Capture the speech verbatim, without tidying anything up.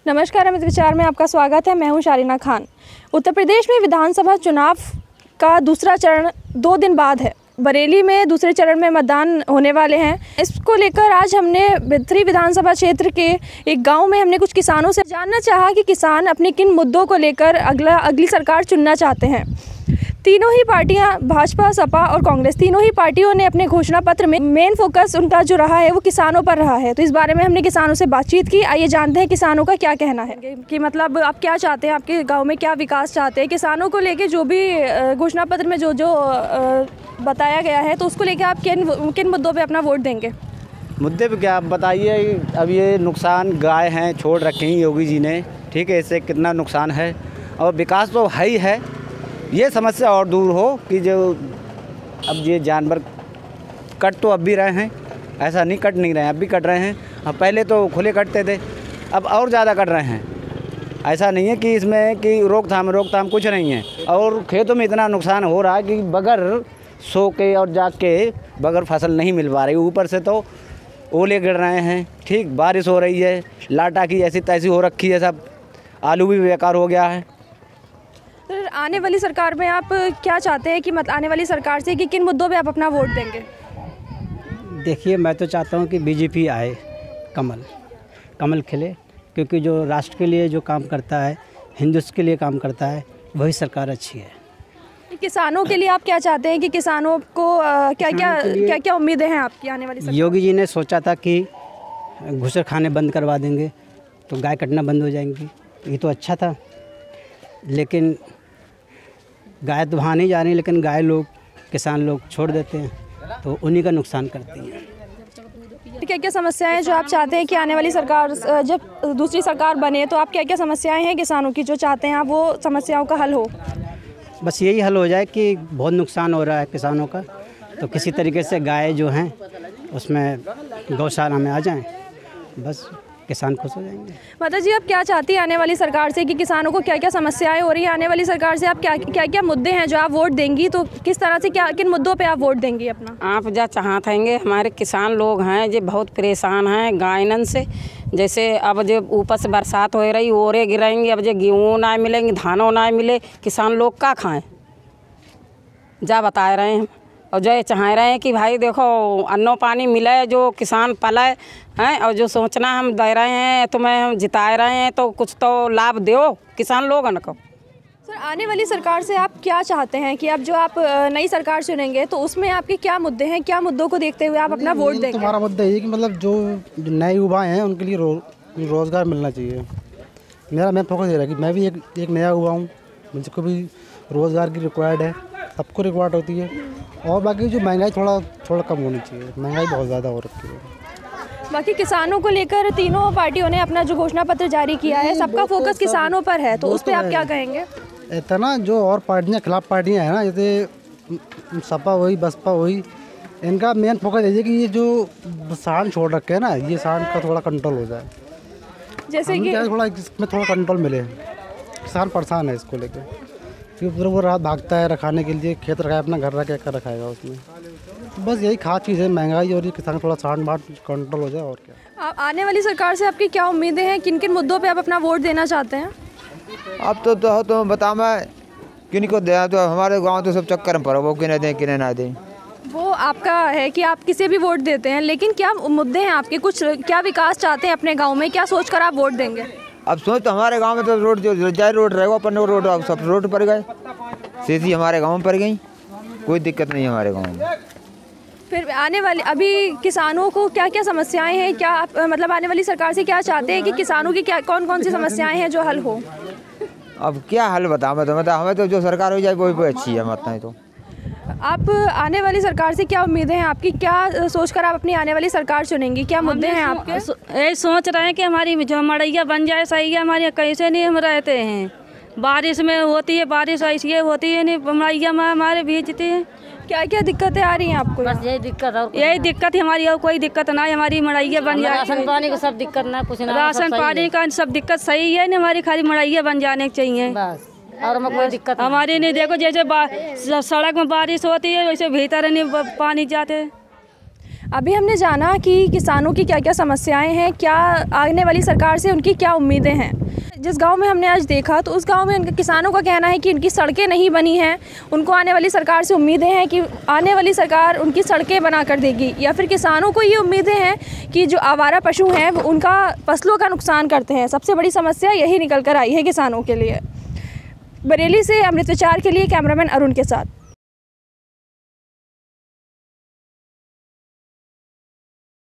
नमस्कार, अमित विचार में आपका स्वागत है। मैं हूं शारीना खान। उत्तर प्रदेश में विधानसभा चुनाव का दूसरा चरण दो दिन बाद है। बरेली में दूसरे चरण में मतदान होने वाले हैं। इसको लेकर आज हमने बिथरी विधानसभा क्षेत्र के एक गांव में हमने कुछ किसानों से जानना चाहा कि किसान अपने किन मुद्दों को लेकर अगला अगली सरकार चुनना चाहते हैं। तीनों ही पार्टियां, भाजपा, सपा और कांग्रेस, तीनों ही पार्टियों ने अपने घोषणा पत्र में मेन फोकस उनका जो रहा है वो किसानों पर रहा है। तो इस बारे में हमने किसानों से बातचीत की। आइए जानते हैं किसानों का क्या कहना है कि मतलब आप क्या चाहते हैं, आपके गांव में क्या विकास चाहते हैं। किसानों को लेके जो भी घोषणा पत्र में जो जो बताया गया है तो उसको लेकर आप किन किन मुद्दों पर अपना वोट देंगे? मुद्दे पे क्या आप बताइए। अब ये नुकसान गाय हैं छोड़ रखे हैं योगी जी ने, ठीक है, इससे कितना नुकसान है। और विकास तो है ही है, ये समस्या और दूर हो कि जो अब ये जानवर कट तो अब भी रहे हैं, ऐसा नहीं कट नहीं रहे हैं, अब भी कट रहे हैं। अब पहले तो खुले कटते थे, अब और ज़्यादा कट रहे हैं। ऐसा नहीं है कि इसमें कि रोकथाम रोकथाम कुछ नहीं है। और खेतों में इतना नुकसान हो रहा है कि बगैर सो के और जाग के बगैर फसल नहीं मिल पा रही। ऊपर से तो ओले गिर रहे हैं, ठीक, बारिश हो रही है, लाटा की ऐसी तैसी हो रखी है, सब आलू भी बेकार हो गया है। तो आने वाली सरकार में आप क्या चाहते हैं कि मत आने वाली सरकार से कि किन मुद्दों पे आप अपना वोट देंगे? देखिए, मैं तो चाहता हूं कि बीजेपी आए, कमल कमल खिले, क्योंकि जो राष्ट्र के लिए जो काम करता है, हिंदुस्तान के लिए काम करता है, वही सरकार अच्छी है। किसानों के लिए आप क्या चाहते हैं कि किसानों को आ, क्या क्या क्या क्या उम्मीदें हैं आपकी आने वाली सरकार? योगी जी ने सोचा था कि घुसर खाने बंद करवा देंगे तो गाय कटना बंद हो जाएंगी, ये तो अच्छा था। लेकिन गाय तो वहाँ नहीं जा रही, लेकिन गाय लोग, किसान लोग छोड़ देते हैं तो उन्हीं का नुकसान करती हैं। क्या क्या समस्याएं जो आप चाहते हैं कि आने वाली सरकार, जब दूसरी सरकार बने तो आप क्या क्या समस्याएं हैं किसानों की जो चाहते हैं आप वो समस्याओं का हल हो? बस यही हल हो जाए कि बहुत नुकसान हो रहा है किसानों का, तो किसी तरीके से गाय जो हैं उसमें गौशाला में आ जाएं, बस किसान खुश हो जाएंगे। माता जी, आप क्या चाहती हैं आने वाली सरकार से कि किसानों को क्या क्या समस्याएं हो रही है? आने वाली सरकार से आप क्या क्या क्या मुद्दे हैं जो आप वोट देंगी, तो किस तरह से क्या किन मुद्दों पे आप वोट देंगी अपना? आप जा चाहते हैं, हमारे किसान लोग हैं जो बहुत परेशान हैं गायनन से। जैसे अब जब ऊपर से बरसात हो रही, ओरे गिरेंगे, अब जो गेहूँ ना मिलेंगे, धानों ना मिले, किसान लोग क्या खाएँ? जा बता रहे हैं और जो ये चाह रहे हैं कि भाई देखो अन्नो पानी मिले, जो किसान पले हैं, और जो सोचना हम दे रहे हैं, तुम्हें हम जिता रहे हैं, तो कुछ तो लाभ दो किसान लोगों को। सर, आने वाली सरकार से आप क्या चाहते हैं कि अब जो आप नई सरकार चुनेंगे तो उसमें आपके क्या मुद्दे हैं, क्या मुद्दों को देखते हुए आप अपना वोट देंगे? तुम्हारा मुद्दा ये कि मतलब जो नए युवा हैं उनके लिए रो, रोज़गार मिलना चाहिए। मेरा मेन फोकस ये है कि मैं भी एक एक नया हुआ हूँ, मुझको भी रोज़गार की रिक्वायर्ड है, सबको रिक्वायर्ड होती है। और बाकी जो महंगाई थोड़ा थोड़ा कम होनी चाहिए, महंगाई बहुत ज़्यादा हो रखी है। बाकी किसानों को लेकर तीनों पार्टियों ने अपना जो घोषणा पत्र जारी किया है, सबका फोकस किसानों पर है, तो उस पर आप क्या कहेंगे? इतना जो और पार्टियां खिलाफ पार्टियां हैं ना, जैसे सपा हुई, बसपा हुई, इनका मेन फोकस ये है कि ये जो सांड छोड़ रखे हैं ना, ये सांड का थोड़ा कंट्रोल हो जाए। जैसे कि थोड़ा इसमें थोड़ा कंट्रोल मिले। किसान परेशान है इसको लेकर, क्योंकि पूरा वो रात भागता है रखाने के लिए, खेत रखाए अपना, घर रख कर रखाएगा उसमें। तो बस यही खास चीज़ है, महंगाई और ये किसान थोड़ा सांड बाट कंट्रोल हो जाए, और क्या। आप आने वाली सरकार से आपकी क्या उम्मीदें हैं, किन किन मुद्दों पे आप अपना वोट देना चाहते हैं? अब तो तो, तो बता मैं किन को दे, तो हमारे गांव तो सब चक्कर में पड़ा, वो किन्हें दें किन्हें ना दें। वो आपका है कि आप किसी भी वोट देते हैं, लेकिन क्या मुद्दे हैं आपके, कुछ क्या विकास चाहते हैं अपने गाँव में, क्या सोच कर आप वोट देंगे? अब सोच तो हमारे गांव में तो रोड जो जाए रोड रहेगा, अपन रोड अब सब रोड पर गए, सीधी हमारे गांव में पड़ गई, कोई दिक्कत नहीं हमारे गांव में। फिर आने वाली अभी किसानों को क्या क्या समस्याएं हैं, क्या आप मतलब आने वाली सरकार से क्या चाहते हैं कि किसानों की क्या कौन कौन सी समस्याएं हैं जो हल हो? अब क्या हल बताओ मैं तो, मतलब हमें तो जो सरकार हो जाए वही वही अच्छी है, मतलब है। तो आप आने वाली सरकार से क्या उम्मीदें हैं आपकी, क्या सोचकर आप अपनी आने वाली सरकार चुनेंगी, क्या मुद्दे हैं आपके? यही सोच रहे हैं कि हमारी जो मड़ैया बन जाए सही है, हमारे कैसे नहीं हम रहते हैं, बारिश में होती है, बारिश ऐसी होती है नहीं, मड़ैया में हमारे भीजते हैं। क्या क्या दिक्कतें आ रही हैं आपको? बस यही दिक्कत है, यही दिक्कत है हमारी, और कोई दिक्कत ना है, हमारी मड़ैया बन जाए। राशन पानी का सब दिक्कत ना, कुछ ना, राशन पानी का सब दिक्कत सही है ना, हमारी खाली मड़ैया बन जाने चाहिए बस, और हमें कोई दिक्कत हमारी नहीं। देखो जैसे सड़क में बारिश होती है वैसे भीतर नहीं पानी जाते हैं। अभी हमने जाना कि किसानों की क्या क्या समस्याएं हैं, क्या आने वाली सरकार से उनकी क्या उम्मीदें हैं। जिस गांव में हमने आज देखा तो उस गांव में उनके किसानों का कहना है कि उनकी सड़कें नहीं बनी हैं। उनको आने वाली सरकार से उम्मीदें हैं कि आने वाली सरकार उनकी सड़कें बना कर देगी, या फिर किसानों को ये उम्मीदें हैं कि जो आवारा पशु हैं वो उनका फसलों का नुकसान करते हैं। सबसे बड़ी समस्या यही निकल कर आई है किसानों के लिए। बरेली से अमृत विचार के लिए कैमरामैन अरुण के साथ।